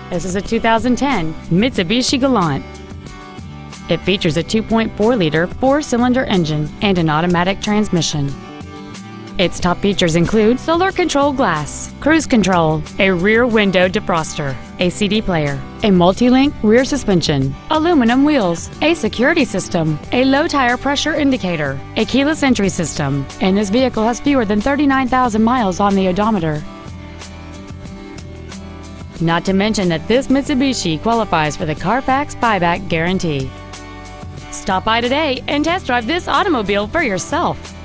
This is a 2010 Mitsubishi Galant. It features a 2.4-liter four-cylinder engine and an automatic transmission. Its top features include solar control glass, cruise control, a rear window defroster, a CD player, a multi-link rear suspension, aluminum wheels, a security system, a low tire pressure indicator, a keyless entry system, and this vehicle has fewer than 39,000 miles on the odometer. Not to mention that this Mitsubishi qualifies for the Carfax buyback guarantee. Stop by today and test drive this automobile for yourself.